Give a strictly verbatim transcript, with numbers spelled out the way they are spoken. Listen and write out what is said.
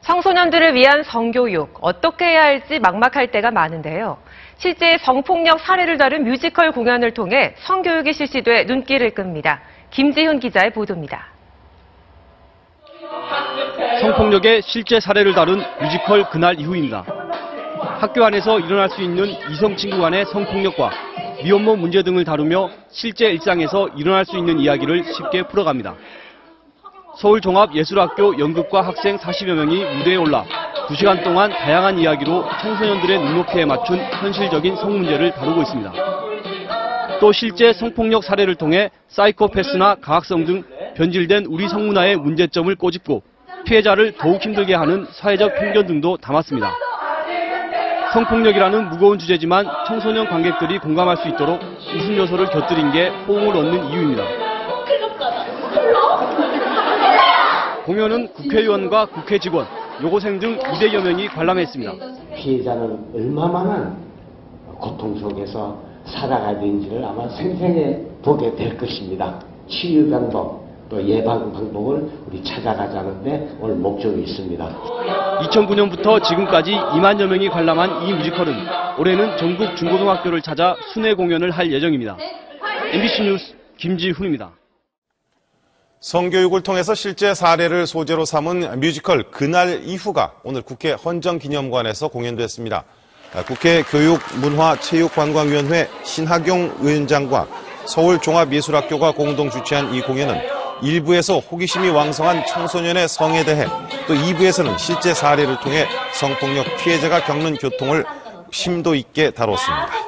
청소년들을 위한 성교육, 어떻게 해야 할지 막막할 때가 많은데요. 실제 성폭력 사례를 다룬 뮤지컬 공연을 통해 성교육이 실시돼 눈길을 끕니다. 김지훈 기자의 보도입니다. 성폭력의 실제 사례를 다룬 뮤지컬 그날 이후입니다. 학교 안에서 일어날 수 있는 이성 친구 간의 성폭력과 미혼모 문제 등을 다루며 실제 일상에서 일어날 수 있는 이야기를 쉽게 풀어갑니다. 서울종합예술학교 연극과 학생 사십여 명이 무대에 올라 두 시간 동안 다양한 이야기로 청소년들의 눈높이에 맞춘 현실적인 성문제를 다루고 있습니다. 또 실제 성폭력 사례를 통해 사이코패스나 가학성 등 변질된 우리 성문화의 문제점을 꼬집고 피해자를 더욱 힘들게 하는 사회적 편견 등도 담았습니다. 성폭력이라는 무거운 주제지만 청소년 관객들이 공감할 수 있도록 웃음 요소를 곁들인 게 호응을 얻는 이유입니다. 공연은 국회의원과 국회 직원, 여고생 등 이백여 명이 관람했습니다. 피해자는 얼마만한 고통 속에서 살아가야 되는지를 아마 생생히 보게 될 것입니다. 치유 방법, 또 예방 방법을 우리 찾아가자는데 오늘 목적이 있습니다. 이천구 년부터 지금까지 이만여 명이 관람한 이 뮤지컬은 올해는 전국 중고등학교를 찾아 순회 공연을 할 예정입니다. 엠비씨 뉴스 김지훈입니다. 성교육을 통해서 실제 사례를 소재로 삼은 뮤지컬 그날 이후가 오늘 국회 헌정기념관에서 공연됐습니다. 국회 교육문화체육관광위원회 신하경 위원장과 서울종합예술학교가 공동 주최한 이 공연은 일 부에서 호기심이 왕성한 청소년의 성에 대해, 또 이 부에서는 실제 사례를 통해 성폭력 피해자가 겪는 고통을 심도 있게 다뤘습니다.